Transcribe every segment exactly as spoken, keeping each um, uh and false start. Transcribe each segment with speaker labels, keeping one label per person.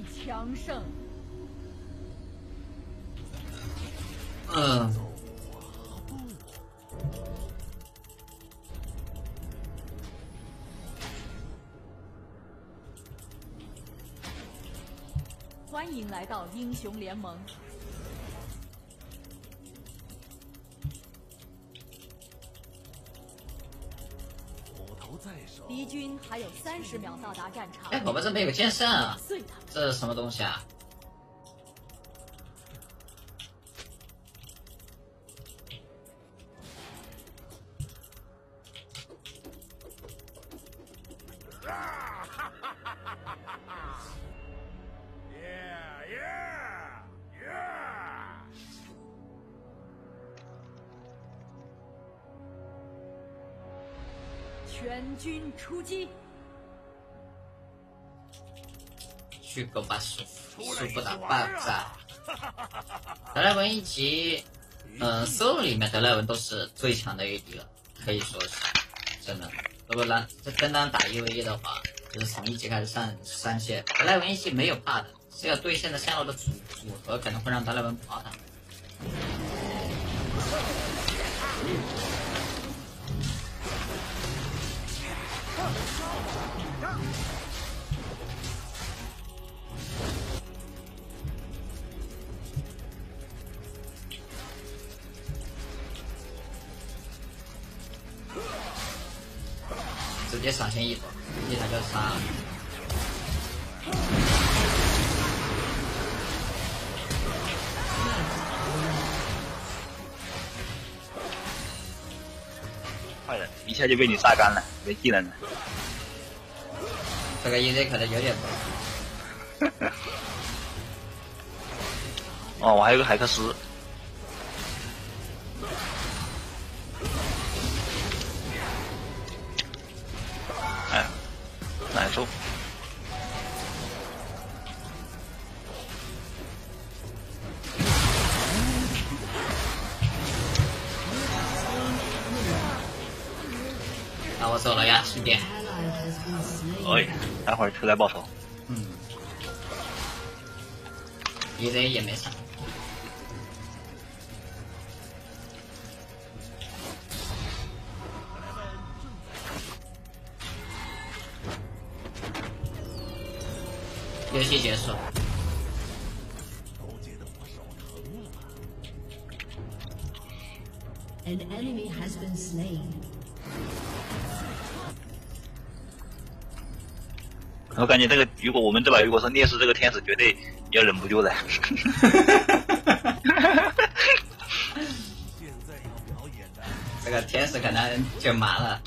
Speaker 1: 强盛。
Speaker 2: 嗯。
Speaker 1: 欢迎来到英雄联盟。敌军还有三十秒到达战场。
Speaker 2: 哎，我们这边有剑圣啊！
Speaker 1: 碎他！
Speaker 2: 这是什么东西啊？
Speaker 1: 全军出击！
Speaker 2: 去狗把束束缚打爆炸！德莱文一级，嗯、呃、，solo 里面德莱文都是最强的 A D 了，可以说是真的。如果让这跟单打一 v 一的话，就是从一级开始上上线，德莱文一级没有怕的，只有对线的下路的组组合可能会让德莱文跑他。直接闪现一波，一台就杀了。
Speaker 3: 坏了，一下就被你杀干了，没技能了。
Speaker 2: 这个 E Z 可能有点多。
Speaker 3: 哦，我还有个海克斯。哎，难受。
Speaker 2: 那我走了呀，兄弟。
Speaker 3: 哎，待会儿出来报仇。
Speaker 2: 嗯。E Z 也没上。游戏结束。
Speaker 4: An enemy has been slain.
Speaker 3: 我感觉这个，如果我们这把如果是劣势，这个天使绝对要忍不住的。
Speaker 2: 这个天使可能就麻了。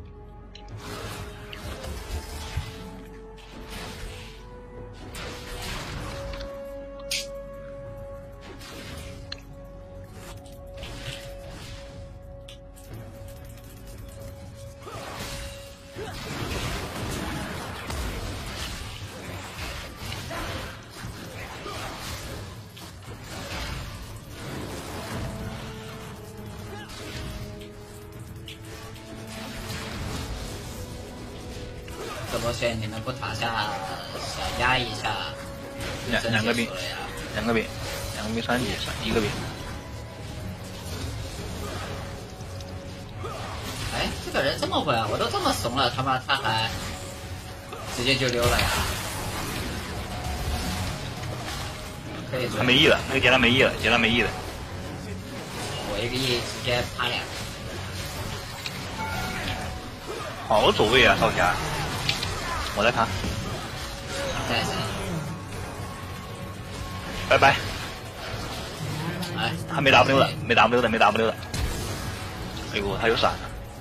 Speaker 2: 这波线你们不塔下小压一下，
Speaker 3: 两两个兵，两个兵，两个兵三级，一个兵。
Speaker 2: 哎，这个人这么稳，我都这么怂了，他妈他还直接就溜了呀！可以，
Speaker 3: 他没 E 了，那个杰拉没 E 了，杰拉没 E 了。
Speaker 2: 我一个 E 直接趴两个。
Speaker 3: 好走位啊，少侠！我在看。
Speaker 2: 再见。
Speaker 3: 拜拜。
Speaker 2: 哎，
Speaker 3: 他没 W 的，没 W 的，没 W 的。哎呦，他有闪了。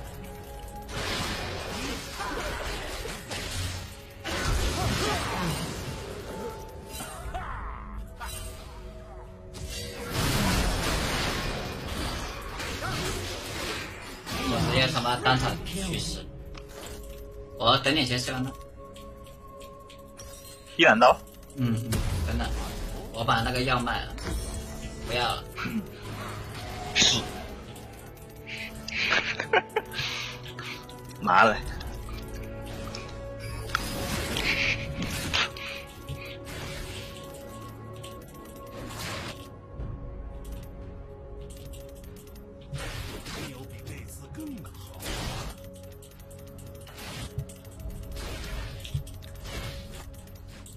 Speaker 2: 我直接他妈当场去世。我等点先吃完了。
Speaker 3: 一斩刀。
Speaker 2: 嗯嗯，等等，我把那个药卖了，不要了。
Speaker 3: 是。麻了。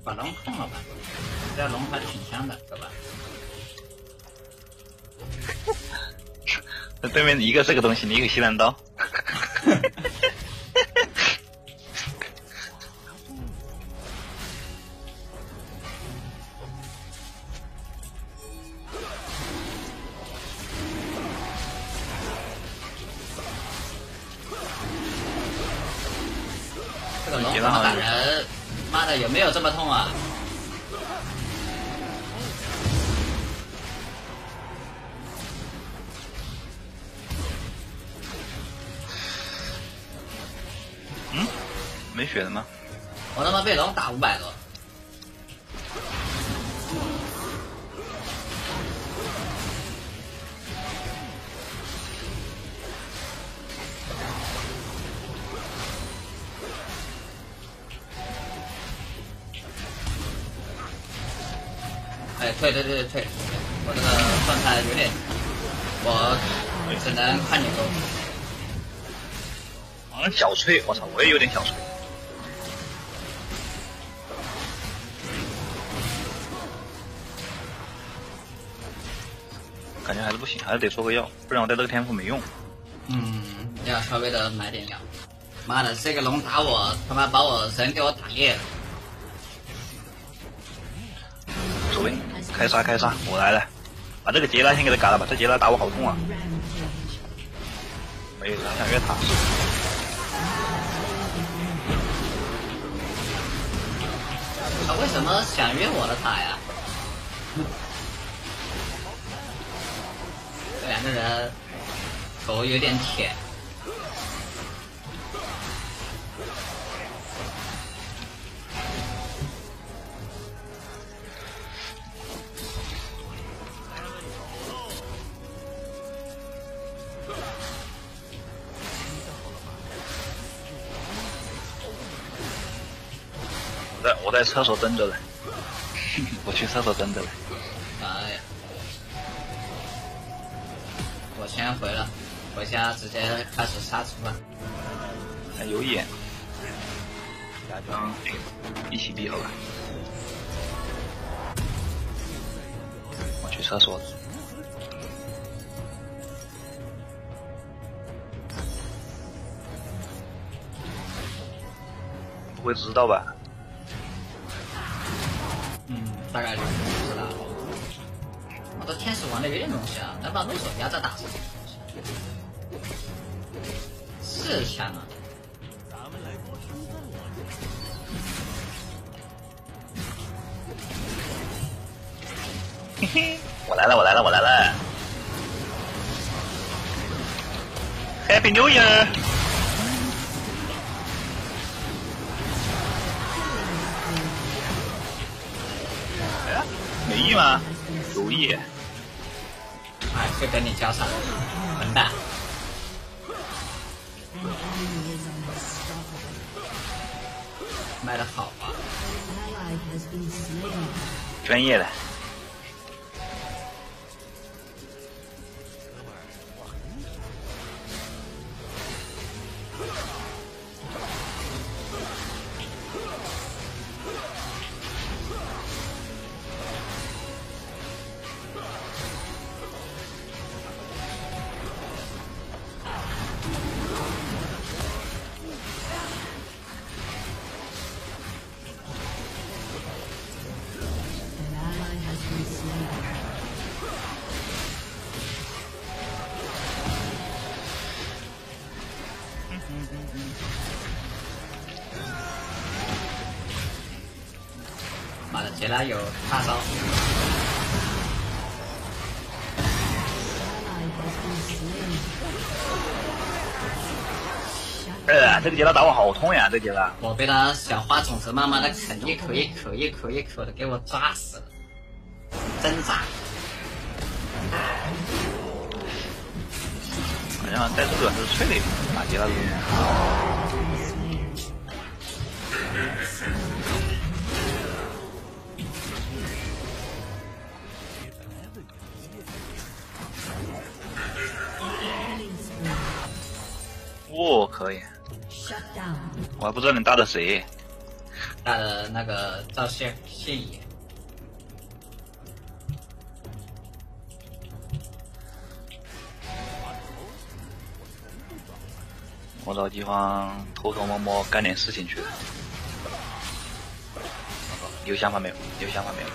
Speaker 2: 把龙控了吧，这龙还是挺香的，对吧？
Speaker 3: 那对面一个这个东西，你一个西南刀。
Speaker 2: 这个龙怎么打人？妈的，有没有这么痛啊？
Speaker 3: 嗯，没血的吗？
Speaker 2: 我他妈被龙打五百多。哎，退退退退！我这个状态有点，我只能看你走。
Speaker 3: 嗯，小脆，我操，我也有点小脆。感觉还是不行，还是得做个药，不然我带这个天赋没用。
Speaker 2: 嗯，要稍微的买点药。妈的，这个龙打我，他妈把我人给我打裂了。
Speaker 3: 无所谓，开杀开杀，我来了，把这个杰拉先给他嘎了吧，这杰拉打我好痛啊！没有想越塔，
Speaker 2: 他为什么想越我的塔呀？这两个人头有点舔。
Speaker 3: 我在我在厕所蹲着了，我去厕所蹲着了。
Speaker 2: 哎呀，我先回了，回家直接开始杀猪吧。
Speaker 3: 还有眼，假装一起闭好吧。我去厕所了。不会知道吧？
Speaker 2: 嗯，大概就是知道。我的天使玩的有点东西啊，能把怒手压在打上，是强啊！
Speaker 3: 嘿嘿，我来了，我来了，我来了 ！Happy New Year！ 哎，没意吗？有意。
Speaker 2: 哎，就跟你交上，混蛋！卖的好啊！
Speaker 3: 专业的。
Speaker 2: 妈的，杰拉有大招。
Speaker 3: 呃，这个杰拉打我好痛呀，这个杰拉。
Speaker 2: 我被他小花种子慢慢的啃，一口一口一口一口的给我抓死了，挣扎。
Speaker 3: 好像带速度还是脆的一点，打杰拉的。哦，可以。我还不知道你打的谁。
Speaker 2: 打的那个赵信信野。
Speaker 3: 我找地方偷偷摸摸干点事情去了。有想法没有？有想法没有？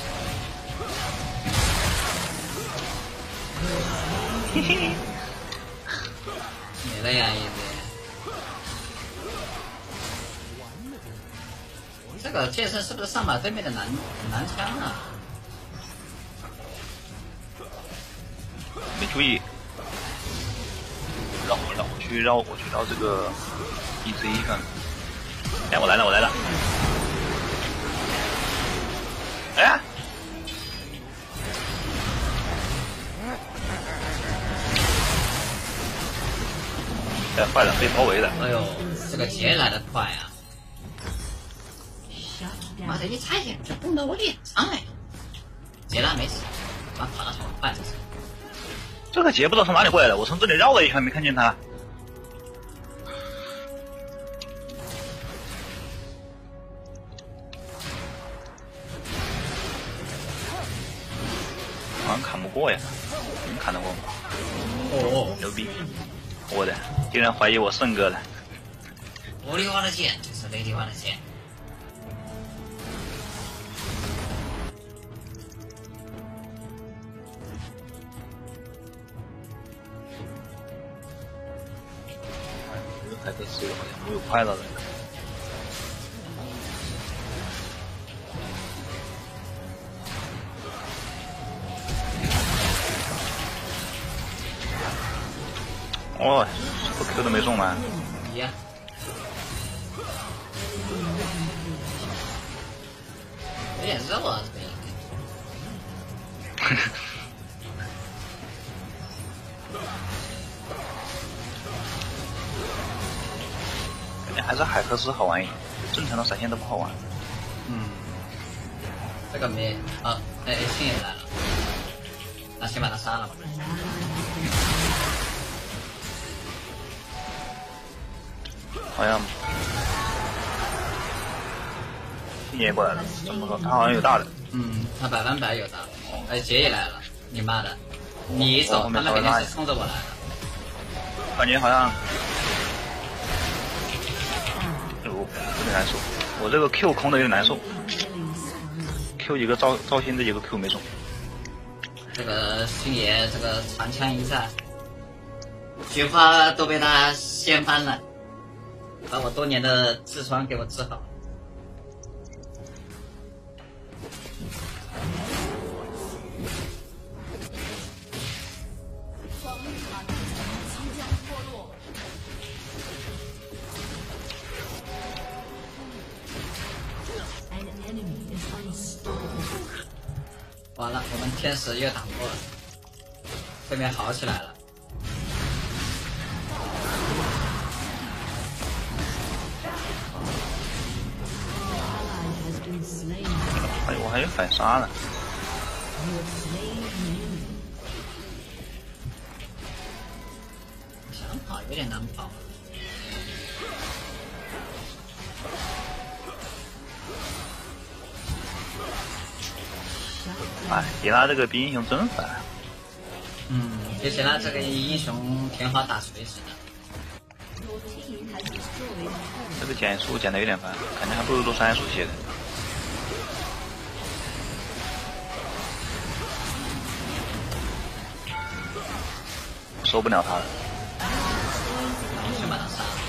Speaker 3: 嘿嘿，
Speaker 2: 没了呀，一直。这个剑圣是不是上把对面的男男枪啊？
Speaker 3: 没注意。绕我绕我去绕我去绕这个 E Z 看。哎，我来了我来了。哎呀！哎，坏了，被包围了。
Speaker 2: 哎呦，这个劫来的快啊！
Speaker 4: Shut
Speaker 2: 妈
Speaker 4: down.
Speaker 2: 的，一差点就蹦到我脸上来。劫了没死，妈跑到什么快这是？
Speaker 3: 这个劫不知道从哪里过来的，我从这里绕了一圈没看见他。好像砍不过呀，能砍得过吗？
Speaker 2: 哦，
Speaker 3: 牛逼！我的，竟然怀疑我胜哥了。
Speaker 2: 我的我的剑就是雷迪瓦的剑。
Speaker 3: 还可以吃，好像没有快到的。哦，我 Q 都没中完。
Speaker 2: 一样。有点热啊，这个应该。
Speaker 3: 感觉还是海克斯好玩一点，正常的闪现都不好玩。
Speaker 2: 嗯，这个没啊，哎，星也来了，那先把他杀了吧。
Speaker 3: 好像星爷过来了，怎么说？他好像有大的。
Speaker 2: 嗯，他百分百有的。哎，杰也来了，你妈的！你一走，他们肯定是冲着我来的。
Speaker 3: 感觉好像，有有点难受。我这个 Q 空的有点难受。Q 几个造造星，这几个 Q 没中。
Speaker 2: 这个星爷这个长枪一战，菊花都被他掀翻了，把我多年的痔疮给我治好。完了，我们天使又打过了，对面好起来了。
Speaker 3: 哎，我还有反杀呢。
Speaker 2: 想跑有点难跑。
Speaker 3: 哎，杰拉这个比英雄真烦。
Speaker 2: 嗯，就杰拉这个英雄挺好打锤子的。
Speaker 3: 这个减速减的有点烦，感觉还不如做三速写的。受不了他了。
Speaker 2: 先把他杀了。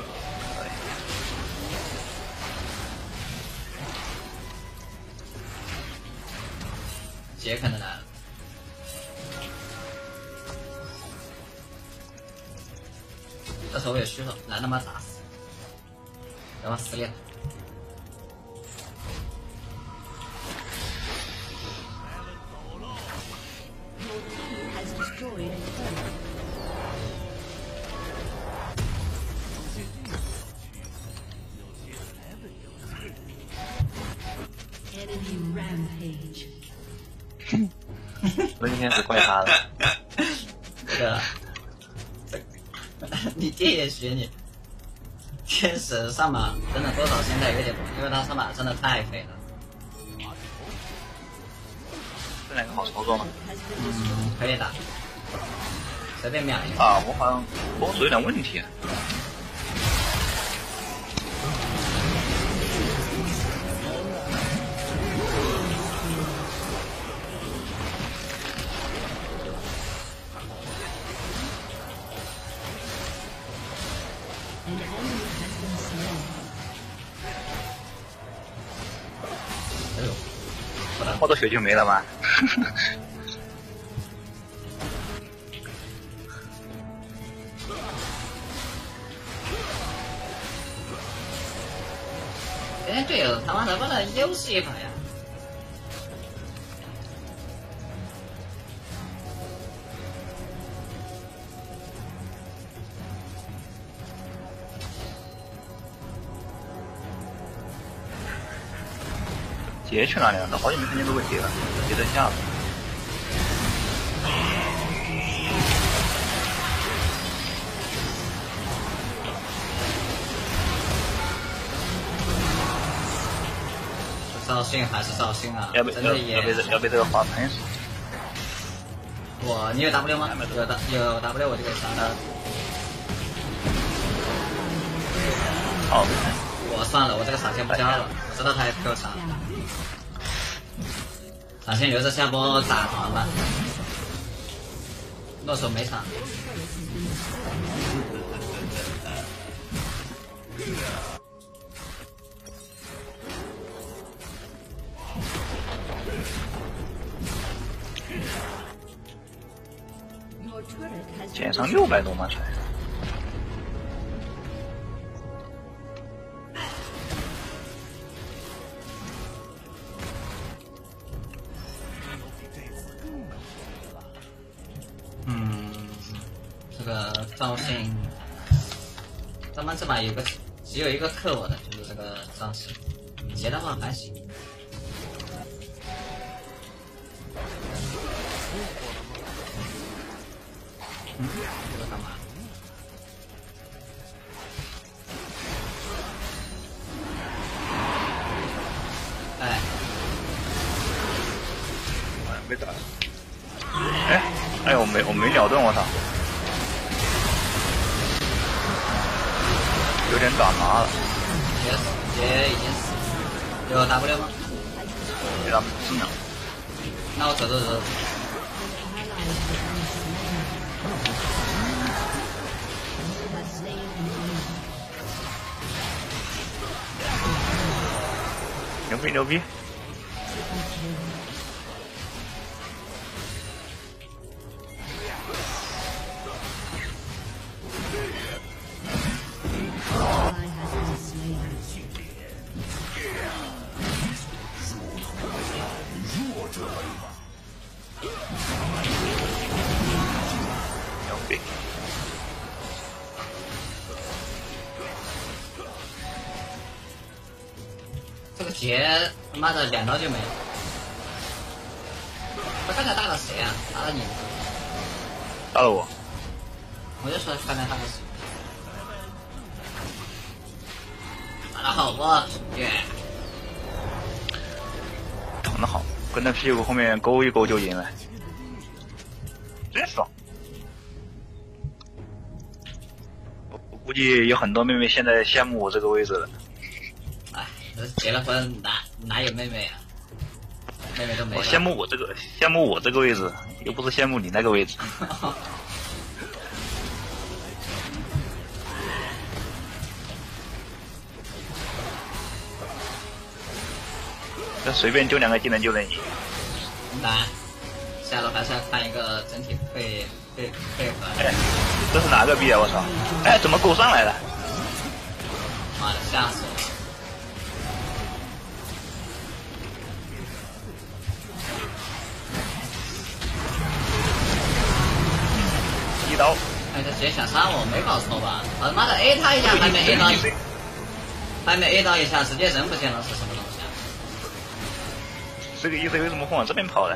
Speaker 2: 杰可能来了。这时候我有虚手，来他妈打死，让他撕裂他。
Speaker 4: Enemy rampage.
Speaker 3: 我今天是怪他的。
Speaker 2: 这个，这个，你爹也学你。 确实上马真的多少现在有点多，因为他上马真的太肥了。
Speaker 3: 这两个好操作吗？
Speaker 2: 嗯，可以的，随便秒一个。
Speaker 3: 啊，我好像风水有点问题。
Speaker 2: 哎呦，不然
Speaker 3: 我的血就没了吗？
Speaker 2: 今天队友他妈的不能悠视一把呀！
Speaker 3: 杰去哪里了？都好久没看见这个杰了，杰在下边。
Speaker 2: 赵信还是赵信啊，
Speaker 3: 要被要
Speaker 2: 真的也
Speaker 3: 要被这要被这个花喷死。
Speaker 2: 我你有 W 吗？有的有 W 我就可以杀他。
Speaker 3: 好，
Speaker 2: 我算了，我这个闪现不交了，我知道他 Q 闪，闪现留着下波打团吧。诺手没闪。
Speaker 3: 减伤六百多吗？才。
Speaker 2: 嗯，这个赵信，咱们这把有个只有一个克我的，就是这个赵信，杰的话还行。嗯，这个干嘛？哎，
Speaker 3: 没打。哎，哎呦，我没我没秒动，我操！有点打麻了。
Speaker 2: 杰杰已经死，有 W 吗？
Speaker 3: 给他们四秒。
Speaker 2: 那我走走走。
Speaker 3: 牛逼牛逼！牛逼！
Speaker 2: 这个杰他妈的两刀就没了。他刚才打了谁啊？打了你？
Speaker 3: 打了我。
Speaker 2: 我就说刚才打了谁？打得好不？耶！
Speaker 3: 捅得好，跟在屁股后面勾一勾就赢了，真爽！我我估计有很多妹妹现在羡慕我这个位置了。
Speaker 2: 哎，结了婚哪哪有妹妹啊？妹妹都没了。
Speaker 3: 我羡慕我这个，羡慕我这个位置，又不是羡慕你那个位置。这随便就两个技能就能赢。
Speaker 2: 难，下路还是要看一个整体配配配合。
Speaker 3: 哎，这是哪个币啊？我操！哎，怎么狗上来了？
Speaker 2: 妈的，吓死我了！
Speaker 3: 一刀。
Speaker 2: 哎，这杰想杀我，没搞错吧？我他妈的 A 他一下，还没 A 到一，还没 A 到一下，直接人不见了，是什么东西啊？
Speaker 3: 这个 E C 为什么会往这边跑呢？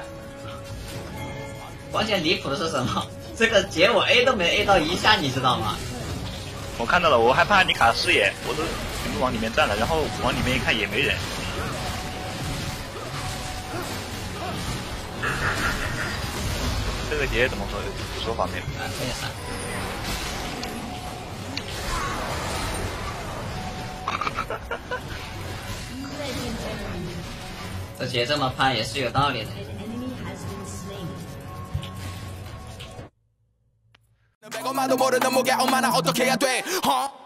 Speaker 2: 关键离谱的是什么？这个杰我 A 都没 A 到一下，你知道吗？
Speaker 3: 我看到了，我害怕你卡视野，我都全部往里面站了，然后往里面一看也没人。这个节怎么说说法没有？
Speaker 2: 啊，这也是。这节这么判也是有道理的。
Speaker 5: 배고마도 모르는 무게 엄마나 어떻게 해야 돼? huh?